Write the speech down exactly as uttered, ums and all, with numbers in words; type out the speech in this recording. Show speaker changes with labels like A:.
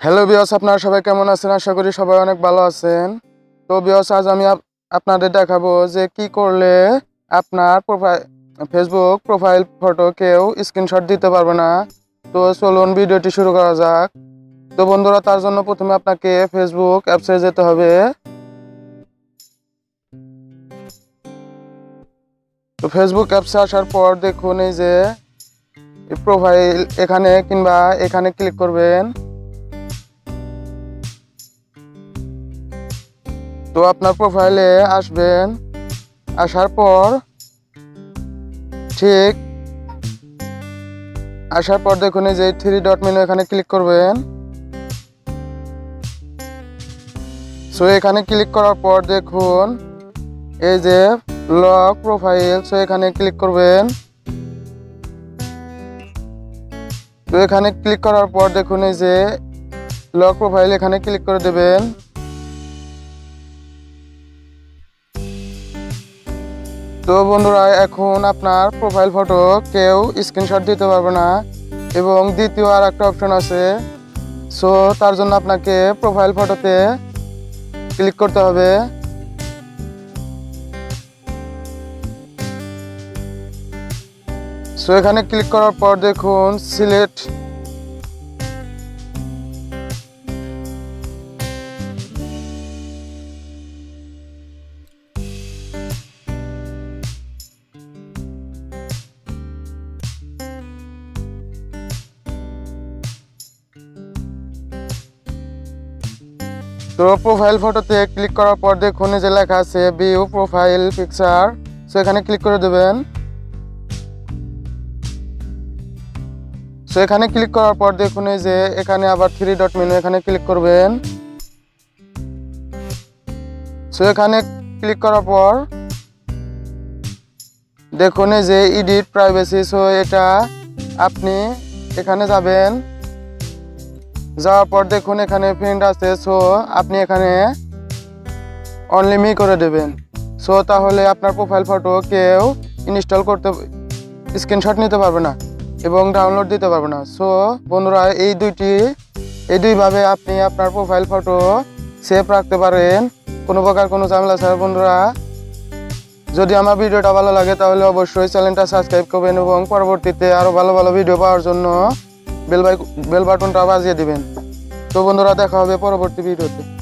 A: Hello viewers, আপনারা সবাই কেমন আছেন? আশা করি সবাই অনেক ভালো আছেন। তো ভিউয়ার্স, আজ আমি আপ- আপনাদের দেখাবো যে কি করলে আপনার প্রোফাইল ফেসবুক প্রোফাইল ফটো কেউ স্ক্রিনশট দিতে পারবে না। তো চলুন ভিডিওটি শুরু করা যাক। তো বন্ধুরা, তার জন্য প্রথমে আপনাকে ফেসবুক অ্যাপসে যেতে হবে। তো ফেসবুক অ্যাপসে আসার পর দেখুন এই যে প্রোফাইল, এখানে কিংবা এখানে ক্লিক করবেন। তো আপনার প্রোফাইলে আসবেন, আসার পর ঠিক আসার পর দেখুন এই যে থ্রি ডট মেনু, এখানে ক্লিক করবেন। সো এখানে ক্লিক করার পর দেখুন এই যে লক প্রোফাইল, সো এখানে ক্লিক করবেন। তো এখানে ক্লিক করার পর দেখুন এই যে লক প্রোফাইল, এখানে ক্লিক করে দেবেন। তো বন্ধুরা, এখন আপনার প্রোফাইল ফটো কেউ স্ক্রিনশট দিতে পারবে না। এবং দ্বিতীয় আর একটা অপশন আছে, সো তার জন্য আপনাকে প্রোফাইল ফটোতে ক্লিক করতে হবে। সো এখানে ক্লিক করার পর দেখুন সিলেক্ট। তো প্রোফাইল ফটোতে ক্লিক করার পর দেখুন এই যে লেখা আছে ভিউ প্রোফাইল পিকচার, সো এখানে ক্লিক করে দেবেন। সো এখানে ক্লিক করার পর দেখুন এই যে এখানে আবার থ্রি ডট মেনু, এখানে ক্লিক করবেন। সো এখানে ক্লিক করার পর দেখুন এই যে এডিট প্রাইভেসি, সো এটা আপনি এখানে যাবেন। যাওয়ার পর দেখুন এখানে ফ্রেন্ড আছে, সো আপনি এখানে অনলি মি করে দেবেন। সো তাহলে আপনার প্রোফাইল ফটো কেউ ইনস্টল করতে, স্ক্রিনশট নিতে পারবে না এবং ডাউনলোড দিতে পারবে না। সো বন্ধুরা, এই দুইটি এই দুইভাবে আপনি আপনার প্রোফাইল ফটো সেভ রাখতে পারেন, কোনো প্রকার কোনো ঝামেলা ছাড়া। বন্ধুরা, যদি আমার ভিডিওটা ভালো লাগে তাহলে অবশ্যই চ্যানেলটা সাবস্ক্রাইব করবেন এবং পরবর্তীতে আরও ভালো ভালো ভিডিও পাওয়ার জন্য বেল বেল বাটনটা বাজিয়ে দিবেন। তো বন্ধুরা, দেখা হবে পরবর্তী ভিডিওতে।